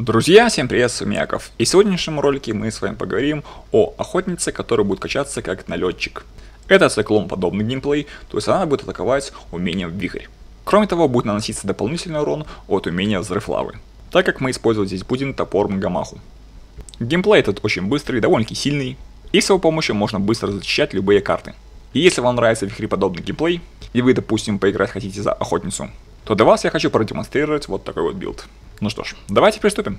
Друзья, всем привет, с вами Яков. И в сегодняшнем ролике мы с вами поговорим о охотнице, которая будет качаться как налетчик. Это циклон-подобный геймплей, то есть она будет атаковать умением вихрь. Кроме того, будет наноситься дополнительный урон от умения взрыв лавы, так как мы использовать здесь будем топор Мгамаху. Геймплей этот очень быстрый, довольно-таки сильный, и с его помощью можно быстро защищать любые карты. И если вам нравится вихреподобный геймплей, и вы, допустим, поиграть хотите за охотницу, то для вас я хочу продемонстрировать вот такой вот билд. Ну что ж, давайте приступим.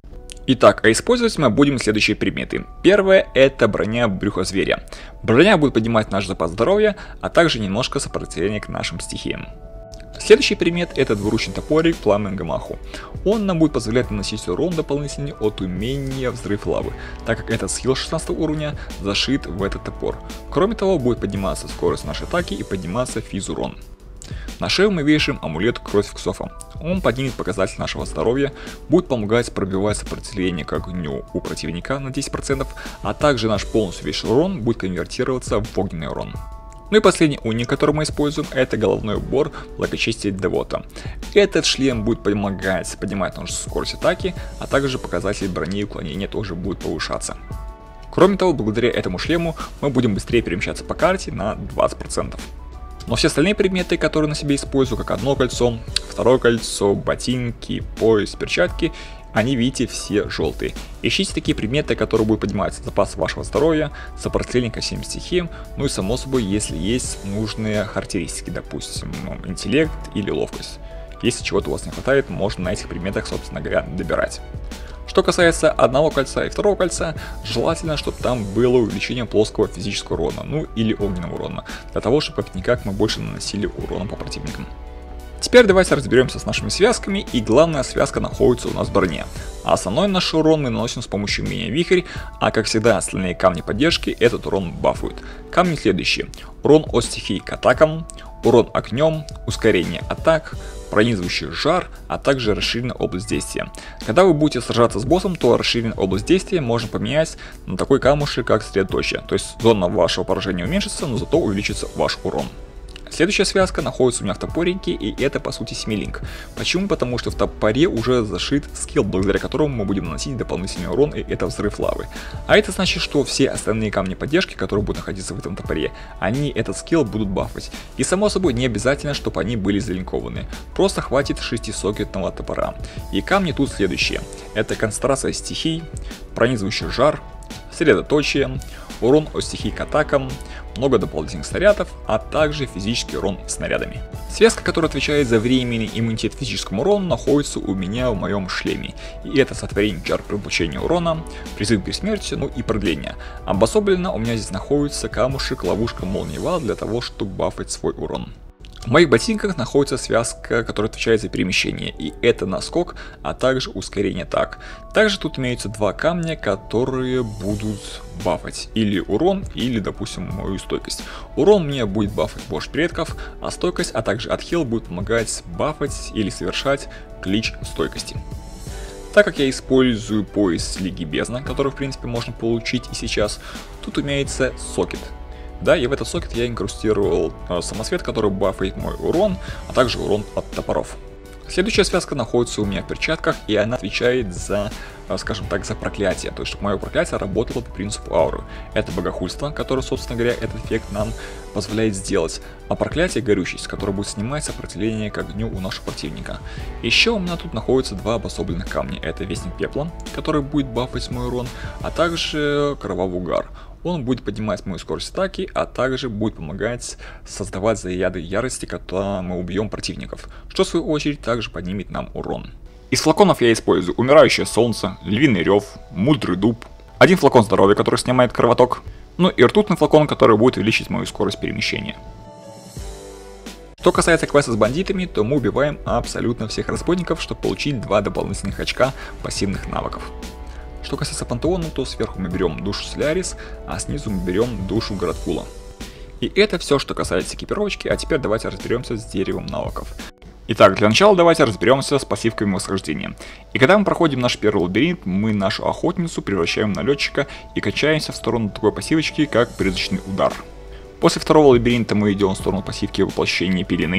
Итак, а использовать мы будем следующие предметы. Первое — это броня брюха зверя. Броня будет поднимать наш запас здоровья, а также немножко сопротивления к нашим стихиям. Следующий предмет — это двуручный топорик пламя Мгамаху. Он нам будет позволять наносить урон дополнительный от умения взрыв лавы, так как этот скилл 16 уровня зашит в этот топор. Кроме того, будет подниматься скорость нашей атаки и подниматься физ-урон. На шею мы вешаем амулет Кровь Ксофа. Он поднимет показатель нашего здоровья, будет помогать пробивать сопротивление к огню у противника на 10%, а также наш полностью весь урон будет конвертироваться в огненный урон. Ну и последний уник, который мы используем, это головной убор Благочестия Девота. Этот шлем будет помогать поднимать нашу скорость атаки, а также показатель брони и уклонения тоже будет повышаться. Кроме того, благодаря этому шлему мы будем быстрее перемещаться по карте на 20%. Но все остальные предметы, которые на себе использую, как одно кольцо, второе кольцо, ботинки, пояс, перчатки, они, видите, все желтые. Ищите такие предметы, которые будут поднимать запас вашего здоровья, сопротивление ко всем стихиям, ну и само собой, если есть нужные характеристики, допустим, интеллект или ловкость. Если чего-то у вас не хватает, можно на этих предметах, собственно говоря, добирать. Что касается одного кольца и второго кольца, желательно, чтобы там было увеличение плоского физического урона, ну или огненного урона, для того, чтобы как-никак мы больше наносили урона по противникам. Теперь давайте разберемся с нашими связками, и главная связка находится у нас в броне. А основной наш урон мы наносим с помощью умения вихрь, а как всегда остальные камни поддержки этот урон бафуют. Камни следующие: урон от стихий к атакам, урон огнем, ускорение атак, пронизывающий жар, а также расширенная область действия. Когда вы будете сражаться с боссом, то расширенная область действия можно поменять на такой камушек, как средоточие. То есть зона вашего поражения уменьшится, но зато увеличится ваш урон. Следующая связка находится у меня в топорнике, и это по сути семилинк. Почему? Потому что в топоре уже зашит скилл, благодаря которому мы будем наносить дополнительный урон, и это взрыв лавы. А это значит, что все остальные камни поддержки, которые будут находиться в этом топоре, они этот скилл будут бафать. И само собой не обязательно, чтобы они были залинкованы. Просто хватит 6-сокетного топора. И камни тут следующие: это концентрация стихий, пронизывающий жар, средоточие, урон от стихий к атакам, много дополнительных снарядов, а также физический урон снарядами. Связка, которая отвечает за временный иммунитет к физическому урону, находится у меня в моем шлеме. И это сотворение чар при получении урона, призыв к бессмертию, ну и продление. Обособленно у меня здесь находится камушек, ловушка, молния вал для того, чтобы бафать свой урон. В моих ботинках находится связка, которая отвечает за перемещение, и это наскок, а также ускорение атак. Также тут имеются два камня, которые будут бафать или урон, или, допустим, мою стойкость. Урон мне будет бафать вождь предков, а стойкость, а также отхил будет помогать бафать или совершать клич стойкости. Так как я использую пояс Лиги Бездна, который в принципе можно получить и сейчас, тут имеется сокет. Да, и в этот сокет я инкрустировал самосвет, который бафает мой урон, а также урон от топоров. Следующая связка находится у меня в перчатках, и она отвечает за, скажем так, за проклятие, то есть чтобы мое проклятие работало по принципу ауры. Это богохульство, которое, собственно говоря, этот эффект нам позволяет сделать, а проклятие горючесть, которое будет снимать сопротивление к огню у нашего противника. Еще у меня тут находятся два обособленных камня: это Вестник Пепла, который будет бафать мой урон, а также Кровавый Угар. Он будет поднимать мою скорость атаки, а также будет помогать создавать заряды ярости, когда мы убьем противников, что в свою очередь также поднимет нам урон. Из флаконов я использую Умирающее Солнце, Львиный Рев, Мудрый Дуб, один флакон здоровья, который снимает кровоток, ну и ртутный флакон, который будет увеличить мою скорость перемещения. Что касается квеста с бандитами, то мы убиваем абсолютно всех разбойников, чтобы получить 2 дополнительных очка пассивных навыков. Что касается пантеона, то сверху мы берем душу Солярис, а снизу мы берем душу Градкула. И это все, что касается экипировочки, а теперь давайте разберемся с деревом навыков. Итак, для начала давайте разберемся с пассивками восхождения. И когда мы проходим наш первый лабиринт, мы нашу охотницу превращаем в налетчика и качаемся в сторону такой пассивочки, как призрачный удар. После второго лабиринта мы идем в сторону пассивки воплощения пелены.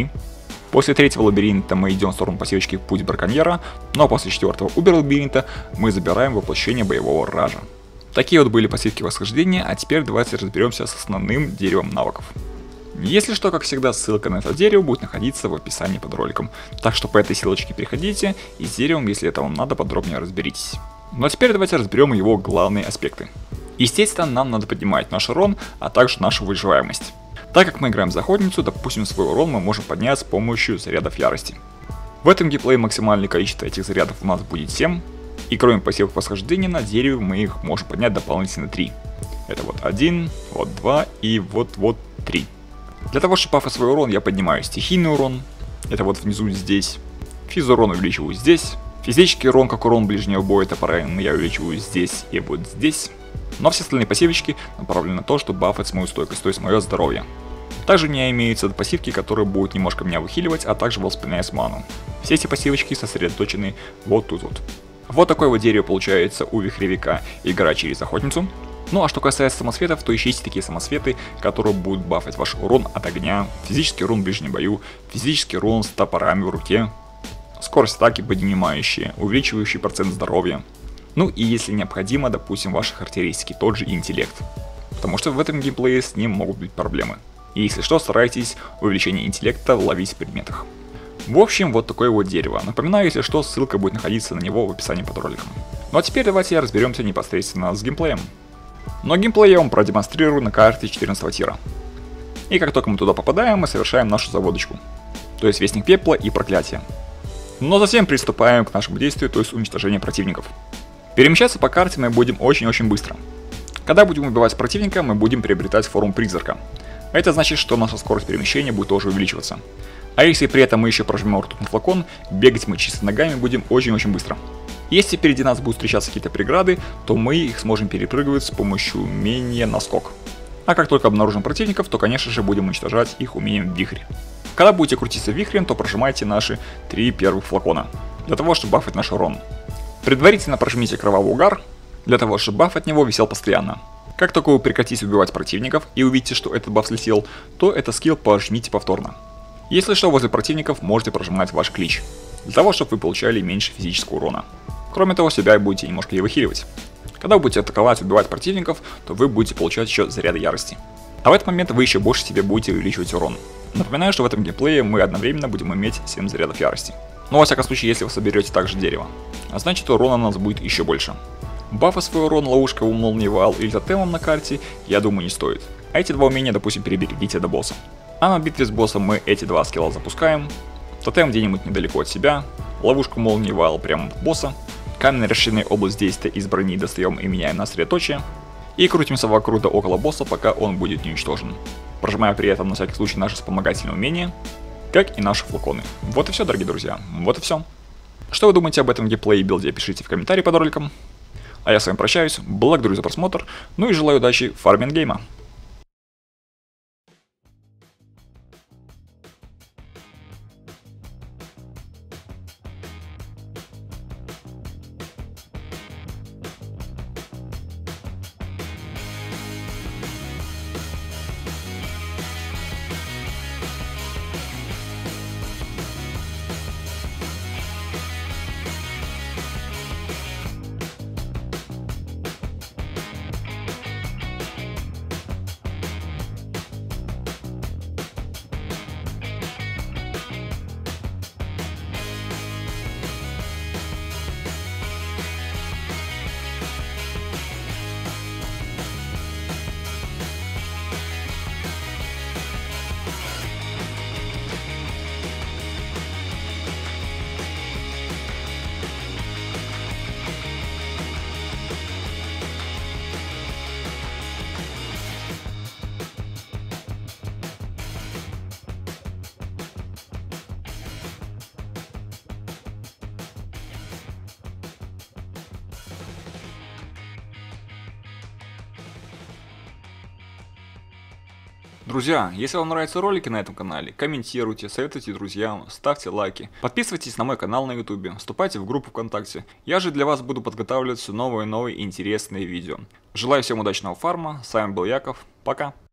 После третьего лабиринта мы идем в сторону посевочки Путь Браконьера, но после четвертого убер-лабиринта мы забираем воплощение боевого ража. Такие вот были посевки восхождения, а теперь давайте разберемся с основным деревом навыков. Если что, как всегда, ссылка на это дерево будет находиться в описании под роликом, так что по этой ссылочке переходите и с деревом, если это вам надо, подробнее разберитесь. Ну а теперь давайте разберем его главные аспекты. Естественно, нам надо поднимать наш урон, а также нашу выживаемость. Так как мы играем за охотницу, допустим, свой урон мы можем поднять с помощью зарядов ярости. В этом геймплее максимальное количество этих зарядов у нас будет 7, и кроме посевок восхождения на дереве мы их можем поднять дополнительно 3. Это вот 1, вот 2 и вот 3. Для того, чтобы пафать свой урон, я поднимаю стихийный урон, это вот внизу здесь, физурон увеличиваю здесь, физический урон, как урон ближнего боя топором, я увеличиваю здесь и вот здесь. Но все остальные пассивочки направлены на то, чтобы бафать мою стойкость, то есть мое здоровье. Также у меня имеются пассивки, которые будут немножко меня выхиливать, а также восполнять ману. Все эти пассивочки сосредоточены вот тут вот. Вот такое вот дерево получается у вихревика игра через охотницу. Ну а что касается самосветов, то ищите такие самосветы, которые будут бафать ваш урон от огня, физический урон в ближнем бою, физический урон с топорами в руке, скорость атаки поднимающие, увеличивающий процент здоровья. Ну и если необходимо, допустим, ваши характеристики, тот же интеллект. Потому что в этом геймплее с ним могут быть проблемы. И если что, старайтесь увеличение интеллекта ловить в предметах. В общем, вот такое вот дерево. Напоминаю, если что, ссылка будет находиться на него в описании под роликом. Ну а теперь давайте разберемся непосредственно с геймплеем. Но геймплей я вам продемонстрирую на карте 14 тира. И как только мы туда попадаем, мы совершаем нашу заводочку. То есть Вестник Пепла и Проклятие. Но затем приступаем к нашему действию, то есть уничтожению противников. Перемещаться по карте мы будем очень-очень быстро. Когда будем убивать противника, мы будем приобретать форму призрака. Это значит, что наша скорость перемещения будет тоже увеличиваться. А если при этом мы еще прожмем ртутный флакон, бегать мы чисто ногами будем очень-очень быстро. Если впереди нас будут встречаться какие-то преграды, то мы их сможем перепрыгивать с помощью умения наскок. А как только обнаружим противников, то конечно же будем уничтожать их умением вихрь. Когда будете крутиться вихрем, то прожимайте наши 3 первых флакона, для того чтобы бафать наш урон. Предварительно прожмите кровавый угар, для того чтобы баф от него висел постоянно. Как только вы прекратите убивать противников и увидите, что этот баф слетел, то этот скилл пожмите повторно. Если что, возле противников можете прожимать ваш клич, для того чтобы вы получали меньше физического урона. Кроме того, себя будете немножко и выхиливать. Когда вы будете атаковать, убивать противников, то вы будете получать еще заряды ярости. А в этот момент вы еще больше себе будете увеличивать урон. Напоминаю, что в этом геймплее мы одновременно будем иметь 7 зарядов ярости. Но во всяком случае, если вы соберете также дерево, а значит урона у нас будет еще больше. Бафа свой урон, ловушка, молнии, вал или тотемом на карте, я думаю, не стоит. А эти два умения, допустим, переберегите до босса. А на битве с боссом мы эти два скилла запускаем. Тотем где-нибудь недалеко от себя, ловушку, молнии, вал прямо в босса. Каменная расширенная область действия из брони достаем и меняем на средоточие. И крутимся вокруг до около босса, пока он будет не уничтожен. Прожимая при этом на всякий случай наши вспомогательные умения, как и наши флаконы. Вот и все, дорогие друзья, вот и все. Что вы думаете об этом геймплее и билде, пишите в комментарии под роликом. А я с вами прощаюсь, благодарю за просмотр, ну и желаю удачи в фарминг гейма. Друзья, если вам нравятся ролики на этом канале, комментируйте, советуйте друзьям, ставьте лайки, подписывайтесь на мой канал на YouTube, вступайте в группу ВКонтакте. Я же для вас буду подготавливать все новые интересные видео. Желаю всем удачного фарма, с вами был Яков, пока.